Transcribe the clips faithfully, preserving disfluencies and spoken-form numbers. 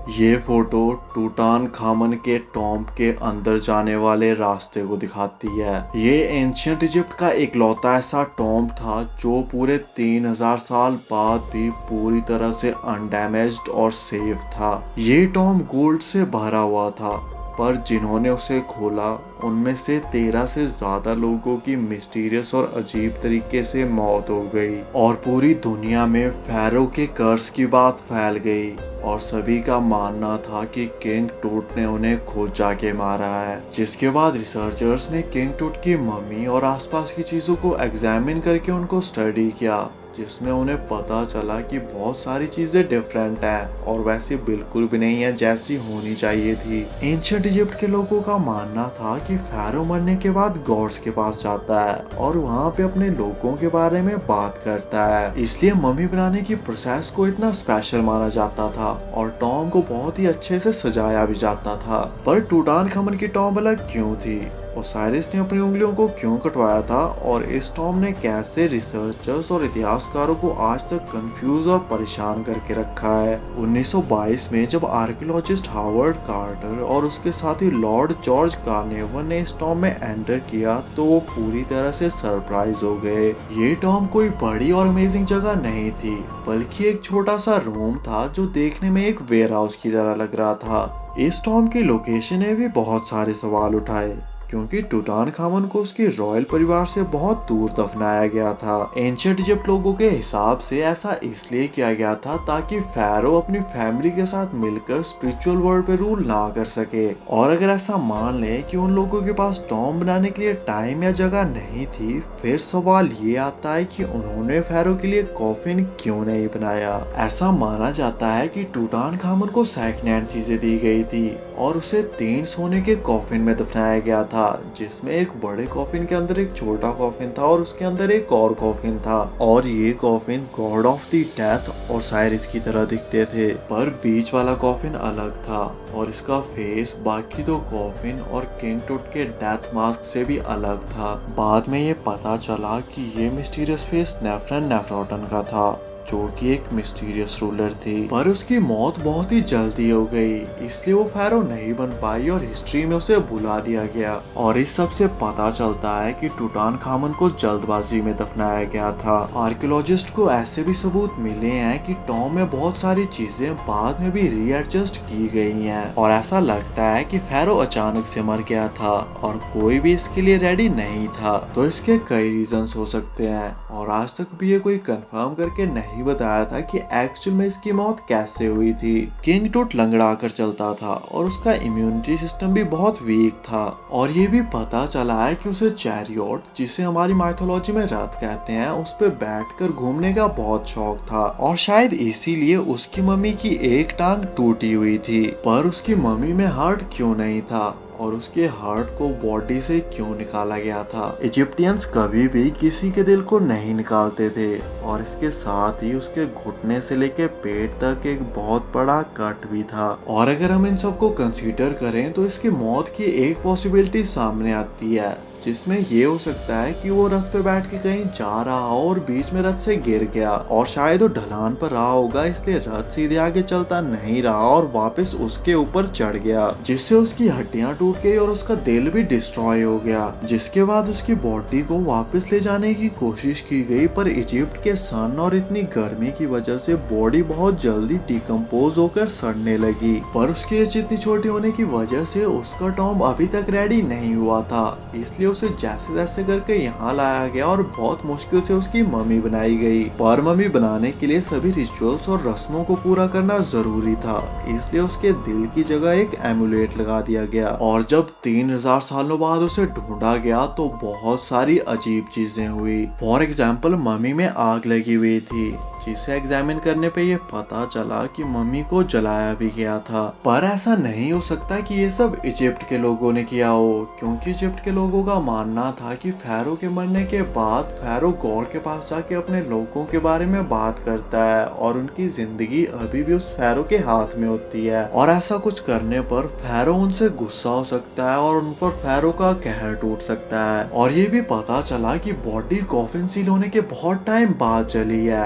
ये फोटो टूटानखामन के टॉम्ब के अंदर जाने वाले रास्ते को दिखाती है। ये एंशियंट इजिप्ट का इकलौता ऐसा टॉम्ब था जो पूरे तीन हजार साल बाद भी पूरी तरह से अनडैमेज्ड और सेफ था। ये टॉम्ब गोल्ड से भरा हुआ था, पर जिन्होंने उसे खोला उनमें से तेरह से ज्यादा लोगों की मिस्टीरियस और अजीब तरीके से मौत हो गई और पूरी दुनिया में फैरो के कर्स की बात फैल गई और सभी का मानना था कि किंग टूट ने उन्हें खुद जाके मारा है। जिसके बाद रिसर्चर्स ने किंग टूट की मम्मी और आसपास की चीजों को एग्जामिन करके उनको स्टडी किया, जिसमें उन्हें पता चला कि बहुत सारी चीजें डिफरेंट हैं और वैसे बिल्कुल भी नहीं है जैसी होनी चाहिए थी। एंशिएंट इजिप्ट के लोगों का मानना था कि फैरो मरने के बाद गॉड्स के पास जाता है और वहाँ पे अपने लोगों के बारे में बात करता है, इसलिए मम्मी बनाने की प्रोसेस को इतना स्पेशल माना जाता था और टॉम्ब को बहुत ही अच्छे से सजाया भी जाता था। पर टूटानखामन की टॉम्ब अलग क्यों थी? ओसाइरिस ने अपनी उंगलियों को क्यों कटवाया था और इस टॉम्ब ने कैसे रिसर्चर्स और इतिहासकारों को आज तक कंफ्यूज और परेशान करके रखा है? उन्नीस सौ बाईस में जब आर्कियोलॉजिस्ट हावर्ड कार्टर और उसके साथी लॉर्ड जॉर्ज कार्नेवन ने इस टॉम्ब में एंटर किया तो वो पूरी तरह से सरप्राइज हो गए। ये टॉम्ब कोई बड़ी और अमेजिंग जगह नहीं थी, बल्कि एक छोटा सा रूम था जो देखने में एक वेयर हाउस की तरह लग रहा था। इस टॉम्ब की लोकेशन ने भी बहुत सारे सवाल उठाए, क्योंकि टूटानखामन को उसके रॉयल परिवार से बहुत दूर दफनाया गया था। एंशिएंट इजिप्ट लोगों के हिसाब से ऐसा इसलिए किया गया था ताकि फैरो अपनी फैमिली के साथ मिलकर स्पिरिचुअल वर्ल्ड पे रूल ना कर सके। और अगर ऐसा मान ले कि उन लोगों के पास टॉम्ब बनाने के लिए टाइम या जगह नहीं थी, फिर सवाल ये आता है कि उन्होंने फैरो के लिए कॉफिन क्यों नहीं बनाया। ऐसा माना जाता है कि टूटानखामन को सेकंड हैंड चीजें दी गई थी और उसे तीन सोने के कॉफिन में दफनाया गया था, जिसमें एक बड़े कॉफिन के अंदर एक छोटा कॉफिन था और उसके अंदर एक और कॉफिन था। और ये coffin god of the death Osiris की तरह दिखते थे, पर बीच वाला कॉफिन अलग था और इसका फेस बाकी दो कॉफिन और किंग टूट के डेथ मास्क से भी अलग था। बाद में ये पता चला कि ये मिस्टीरियस फेस नेफ्रन नेफ्रोटन का था, जो कि एक मिस्टीरियस रूलर थी, पर उसकी मौत बहुत ही जल्दी हो गई, इसलिए वो फैरो नहीं बन पाई और हिस्ट्री में उसे भुला दिया गया। और इस सब से पता चलता है कि टूटानखामन को जल्दबाजी में दफनाया गया था। आर्कियोलॉजिस्ट को ऐसे भी सबूत मिले हैं कि टॉम्ब में बहुत सारी चीजें बाद में भी रीएडजस्ट की गई हैं और ऐसा लगता है कि फैरो अचानक से मर गया था और कोई भी इसके लिए रेडी नहीं था। तो इसके कई रीजंस हो सकते हैं और आज तक भी ये कोई कंफर्म करके नहीं बताया था कि एक्चुअल में इसकी मौत कैसे हुई थी। किंग टूट लंगड़ा कर चलता था और उसका इम्यूनिटी सिस्टम भी बहुत वीक था और ये भी पता चला है कि उसे चैरियट, जिसे हमारी माइथोलॉजी में रथ कहते हैं, उस पे बैठकर घूमने का बहुत शौक था और शायद इसीलिए उसकी मम्मी की एक टांग टूटी हुई थी। पर उसकी मम्मी में हार्ट क्यों नहीं था और उसके हार्ट को बॉडी से क्यों निकाला गया था? इजिप्टियंस कभी भी किसी के दिल को नहीं निकालते थे और इसके साथ ही उसके घुटने से लेके पेट तक एक बहुत बड़ा कट भी था। और अगर हम इन सबको कंसीडर करें तो इसकी मौत की एक पॉसिबिलिटी सामने आती है, जिसमें ये हो सकता है कि वो रथ पे बैठ के कहीं जा रहा हो और बीच में रथ से गिर गया और शायद वो ढलान पर रहा होगा, इसलिए रथ सीधे आगे चलता नहीं रहा और वापस उसके ऊपर चढ़ गया, जिससे उसकी हड्डियां टूट गई और उसका दिल भी डिस्ट्रॉय हो गया। जिसके बाद उसकी बॉडी को वापस ले जाने की कोशिश की गई, पर इजिप्ट के सन और इतनी गर्मी की वजह से बॉडी बहुत जल्दी डिकम्पोज होकर सड़ने लगी। पर उसकी एज इतनी छोटी होने की वजह से उसका टॉम्ब अभी तक रेडी नहीं हुआ था, इसलिए उसे जैसे तैसे करके यहाँ लाया गया और बहुत मुश्किल से उसकी मम्मी बनाई गई। पर मम्मी बनाने के लिए सभी रिचुअल्स और रस्मों को पूरा करना जरूरी था, इसलिए उसके दिल की जगह एक एमुलेट लगा दिया गया। और जब तीन हजार सालों बाद उसे ढूंढा गया तो बहुत सारी अजीब चीजें हुई। फॉर एग्जाम्पल, मम्मी में आग लगी हुई थी, जिसे एग्जामिन करने पे ये पता चला कि मम्मी को जलाया भी गया था। पर ऐसा नहीं हो सकता कि ये सब इजिप्ट के लोगों ने किया हो, क्योंकि इजिप्ट के लोगों का मानना था कि फैरो के मरने के बाद फैरो गॉड के पास जाके अपने लोगों के बारे में बात करता है और उनकी जिंदगी अभी भी उस फैरो के हाथ में होती है और ऐसा कुछ करने पर फैरो उनसे गुस्सा हो सकता है और उन पर फैरो का कहर टूट सकता है। और ये भी पता चला कि बॉडी कॉफिन सील होने के बहुत टाइम बाद जली है,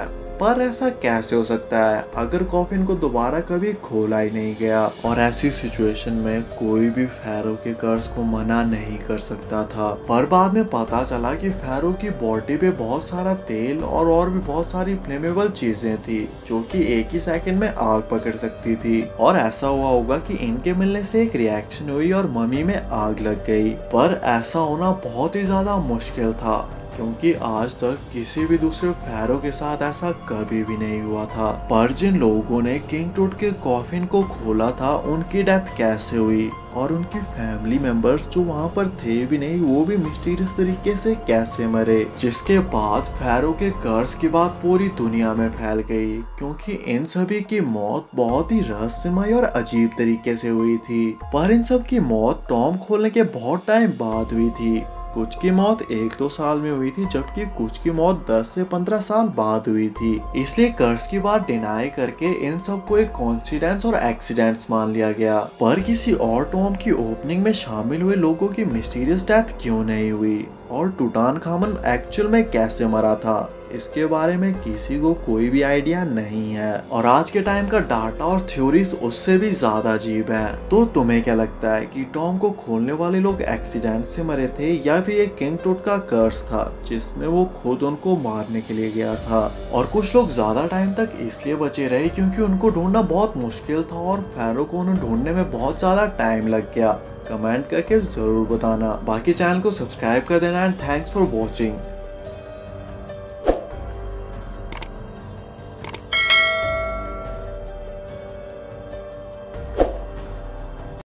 पर ऐसा कैसे हो सकता है अगर कॉफिन को दोबारा कभी खोला ही नहीं गया। और ऐसी सिचुएशन में कोई भी फैरो के कर्ज को मना नहीं कर सकता था। पर बाद में पता चला कि फैरो की बॉडी पे बहुत सारा तेल और और भी बहुत सारी फ्लेमेबल चीजें थी जो कि एक ही सेकंड में आग पकड़ सकती थी। और ऐसा हुआ होगा कि इनके मिलने से एक रिएक्शन हुई और मम्मी में आग लग गई। पर ऐसा होना बहुत ही ज्यादा मुश्किल था क्योंकि आज तक किसी भी दूसरे फैरो के साथ ऐसा कभी भी नहीं हुआ था। पर जिन लोगों ने किंग टूट के कॉफिन को खोला था उनकी डेथ कैसे हुई और उनकी फैमिली मेंबर्स जो वहां पर थे भी नहीं वो भी मिस्टीरियस तरीके से कैसे मरे, जिसके बाद फैरो के कर्ज की बात पूरी दुनिया में फैल गई क्योंकि इन सभी की मौत बहुत ही रहस्यमय और अजीब तरीके से हुई थी। पर इन सब की मौत टॉम खोलने के बहुत टाइम बाद हुई थी। कुछ की मौत एक दो साल में हुई थी जबकि कुछ की मौत दस से पंद्रह साल बाद हुई थी। इसलिए कर्ज की बात डिनाई करके इन सब को एक कोइंसिडेंस और एक्सीडेंट्स मान लिया गया। पर किसी और टॉम की ओपनिंग में शामिल हुए लोगों की मिस्टीरियस डेथ क्यों नहीं हुई और टूटानखामन एक्चुअल में कैसे मरा था, इसके बारे में किसी को कोई भी आइडिया नहीं है। और आज के टाइम का डाटा और थ्योरीज उससे भी ज्यादा अजीब है। तो तुम्हें क्या लगता है कि टॉम को खोलने वाले लोग एक्सीडेंट से मरे थे या फिर ये किंग टूट का कर्स था जिसमें वो खुद उनको मारने के लिए गया था। और कुछ लोग ज्यादा टाइम तक इसलिए बचे रहे क्योंकि उनको ढूंढना बहुत मुश्किल था और फैरो को उन्हें ढूंढने में बहुत ज्यादा टाइम लग गया। कमेंट करके जरूर बताना। बाकी चैनल को सब्सक्राइब कर देना एंड थैंक्स फॉर वॉचिंग।